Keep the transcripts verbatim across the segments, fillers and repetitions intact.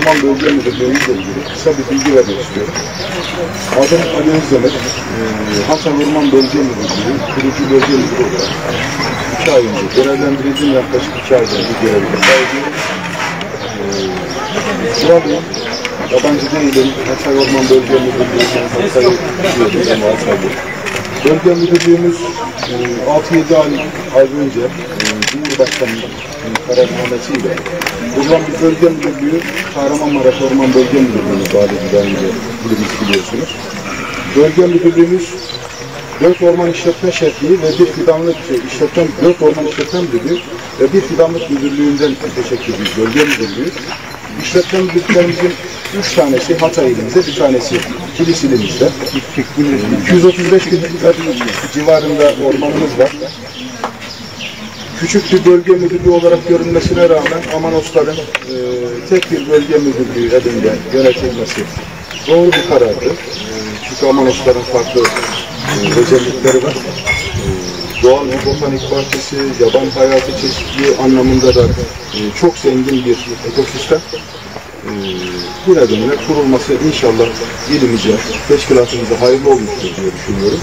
Orman Bölge Müdürlüğü'yle ilgili kısa bir bilgi vermek istiyorum. Adım Ali Özdemek, e, Hatay Orman Bölge Müdürlüğü, kurucu bölge müdürü olarak iki ay önce görevlendirildiğim, yaklaşık iki aydır bir görevde sahibiyorum. E, buradayım, yabancı değilim, Hatay Orman Bölge Müdürlüğü'nün Hatay'ı biliyorum ama Hatay'ı. Bölge Müdürlüğümüz e, altı yedi ay, ay önce e, Cumhurbaşkanı'nın e, kararnamesiyle buradan bir bölge müdürlüğü, Kahramanmaraş Orman Bölge Müdürlüğü'nü bağlıydı daha önce biliyorsunuz. Bölge Müdürlüğümüz dört orman işletme şefliği ve bir fidanlık işletme, dört orman işletme müdürlüğü ve bir fidanlık müdürlüğünden teşekkür ediyoruz. Bölge Müdürlüğü. İşletme müdürlüklerimizin üç tanesi Hatay ilimizde, bir tanesi Kilis ilimizde. iki yüz otuz beş bin hektar civarında ormanımız var. Küçük bir bölge müdürlüğü olarak görünmesine rağmen Amanosların e, tek bir bölge müdürlüğü elinde yönetilmesi doğru bir karardı. E, çünkü Amanosların farklı e, özellikleri var. E, doğal bir botanik bahçesi, yaban hayatı çeşitliliği anlamında da e, çok zengin bir ekosistem. E, bu nedenle kurulması inşallah ilimize, teşkilatımıza hayırlı olmuştur diye düşünüyorum.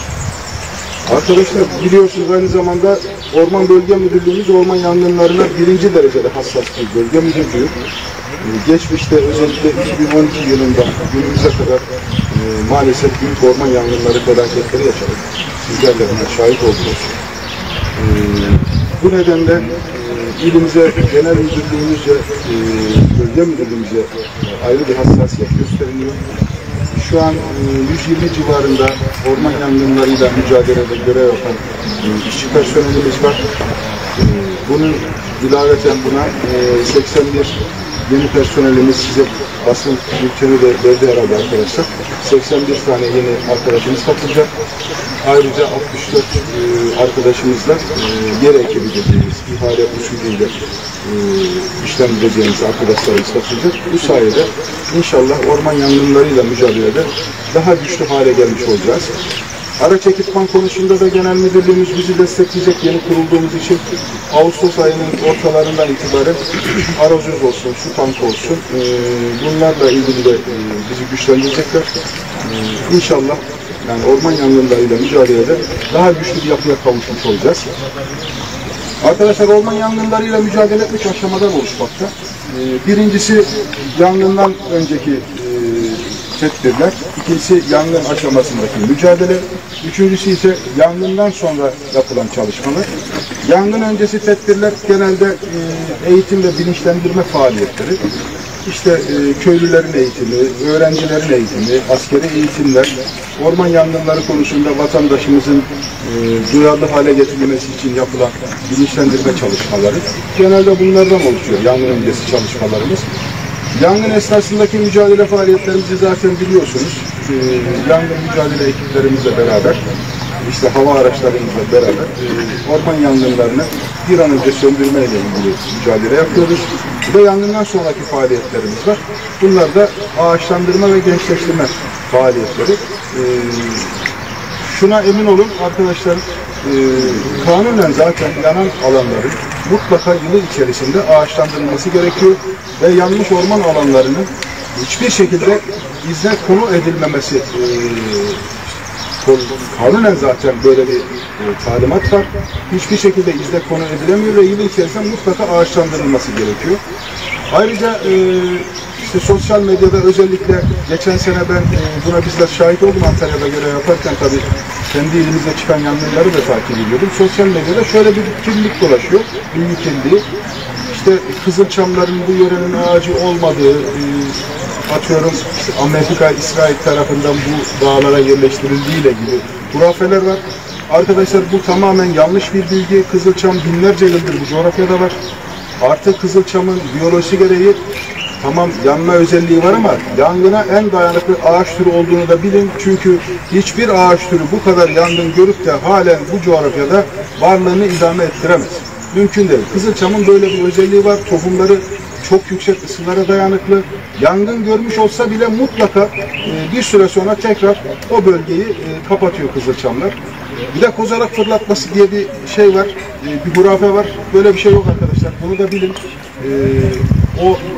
Arkadaşlar biliyorsunuz aynı zamanda Orman Bölge Müdürlüğümüz orman yangınlarına birinci derecede hassas bir bölge müdürlüğü. Ee, geçmişte özellikle iki bin on iki yılında günümüze kadar e, maalesef büyük orman yangınları felaketleri yaşadık. Sizler de buna şahit oldunuz. Ee, bu nedenle e, ilimize, genel müdürlüğümüzce, e, bölge müdürlüğümüzce e, ayrı bir hassasiyet gösteriliyor. Şu an yüz yirmi civarında orman yangınlarıyla mücadelede görev yapan işçi personelimiz var. Bunun ilaveten buna seksen bir yeni personelimiz, size basın bülteni de verdi herhalde arkadaşlar. seksen bir tane yeni arkadaşımız katılacak. Ayrıca altmış dört arkadaşımızla yer ekibi dediğimiz ihale usulüyle işlemleyeceğimiz arkadaşlarımız katılacak. Bu sayede inşallah orman yangınlarıyla mücadelede daha güçlü hale gelmiş olacağız. Araç ekipman konusunda da genel müdürlüğümüz bizi destekleyecek yeni kurulduğumuz için Ağustos ayının ortalarından itibaren aracımız olsun, su tankı olsun, bunlarla ilgili de bizi güçlendirecekler. İnşallah yani orman yangınlarıyla mücadelede daha güçlü bir yapıya kavuşmuş olacağız. Arkadaşlar orman yangınlarıyla mücadele etmek aşamadan oluşmakta. Birincisi yangından önceki tedbirler, ikincisi yangın aşamasındaki mücadele, üçüncüsü ise yangından sonra yapılan çalışmalar. Yangın öncesi tedbirler genelde eğitim ve bilinçlendirme faaliyetleri. İşte e, köylülerin eğitimi, öğrencilerin eğitimi, askeri eğitimler, orman yangınları konusunda vatandaşımızın e, duyarlı hale getirilmesi için yapılan bilinçlendirme çalışmaları. Genelde bunlardan oluşuyor yangın öncesi çalışmalarımız. Yangın esnasındaki mücadele faaliyetlerimizi zaten biliyorsunuz. E, yangın mücadele ekiplerimizle beraber, işte hava araçlarımızla beraber e, orman yangınlarını bir an önce söndürmeyle ilgili mücadele yapıyoruz. Ve yangından sonraki faaliyetlerimiz var. Bunlar da ağaçlandırma ve gençleştirme faaliyetleri. E, şuna emin olun arkadaşlar, e, kanunen zaten yanan alanların mutlaka yılı içerisinde ağaçlandırılması gerekiyor ve yanmış orman alanlarının hiçbir şekilde izne konu edilmemesi e, kanunen zaten böyle bir e, talimat var. Hiçbir şekilde izne konu edilemiyor ve yıl içerisinde mutlaka ağaçlandırılması gerekiyor. Ayrıca e, işte sosyal medyada özellikle geçen sene ben e, buna bizzat şahit oldum Antalya'da görev yaparken, tabii kendi elimizde çıkan yangınları da takip ediyordum. Sosyal medyada şöyle bir kirlilik dolaşıyor, bilgi kirliliği. İşte Kızılçamların bu yörenin ağacı olmadığı, e, atıyorum işte Amerika, İsrail tarafından bu dağlara yerleştirildiğiyle gibi hurafeler var. Arkadaşlar bu tamamen yanlış bir bilgi. Kızılçam binlerce yıldır bu coğrafyada var. Artık Kızılçam'ın biyolojisi gereği tamam yanma özelliği var ama yangına en dayanıklı ağaç türü olduğunu da bilin. Çünkü hiçbir ağaç türü bu kadar yangın görüp de halen bu coğrafyada varlığını idame ettiremez. Mümkün değil. Kızılçam'ın böyle bir özelliği var. Tohumları çok yüksek ısılara dayanıklı. Yangın görmüş olsa bile mutlaka e, bir süre sonra tekrar o bölgeyi e, kapatıyor Kızılçamlar. Bir de kozalak fırlatması diye bir şey var, e, bir hurafe var. Böyle bir şey yok arkadaşlar. Bunu da bilin. E, o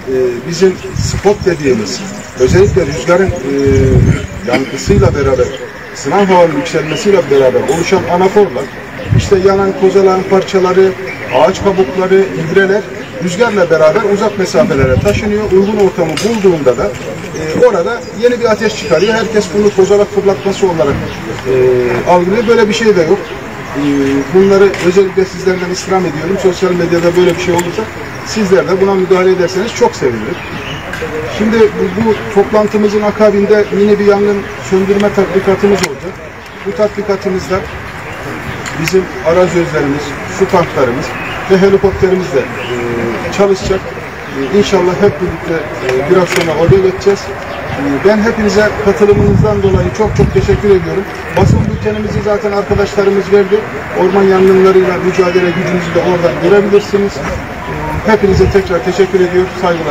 e, bizim spot dediğimiz, özellikle rüzgarın e, yankısıyla beraber, sınav havanın yükselmesiyle beraber oluşan anaforlar, işte yanan kozaların parçaları, ağaç kabukları, gübreler rüzgarla beraber uzak mesafelere taşınıyor. Uygun ortamı bulduğunda da e, orada yeni bir ateş çıkarıyor. Herkes bunu kozalak fırlatması olarak e, algılıyor. Böyle bir şey de yok. E, bunları özellikle sizlerden istirham ediyorum. Sosyal medyada böyle bir şey olursa sizler de buna müdahale ederseniz çok sevinirim. Şimdi bu, bu toplantımızın akabinde yine bir yangın söndürme tatbikatımız olacak. Bu tatbikatımızda bizim arazözlerimiz, su tanklarımız ve helikopterimiz de e, çalışacak. E, İnşallah hep birlikte e, biraz sonra oraya geçeceğiz. E, ben hepinize katılımınızdan dolayı çok çok teşekkür ediyorum. Basın bültenimizi zaten arkadaşlarımız verdi. Orman yangınlarıyla mücadele gücümüzü de oradan görebilirsiniz. E, hepinize tekrar teşekkür ediyorum. Saygılar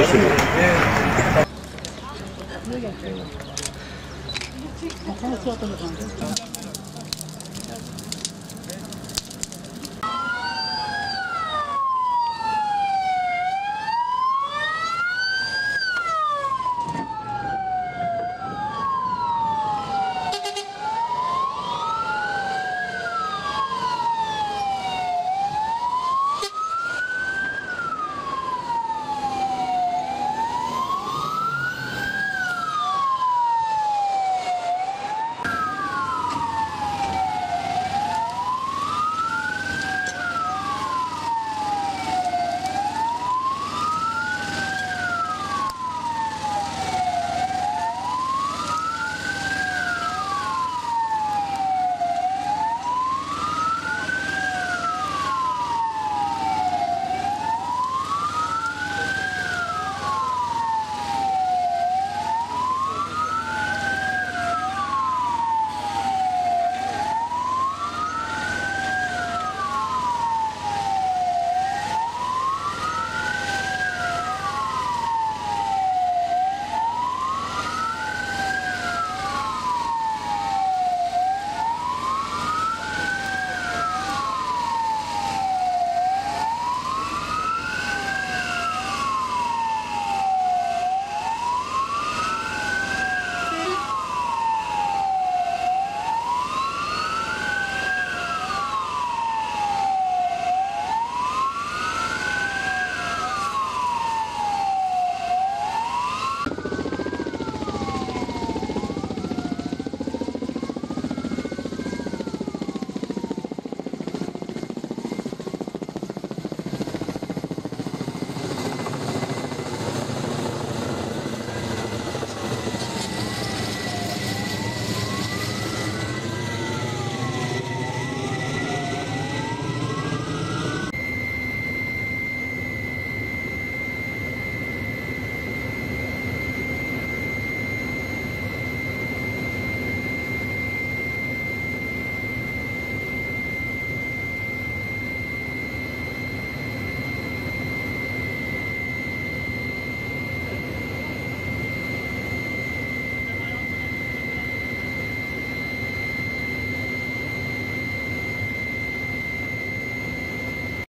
sunuyorum.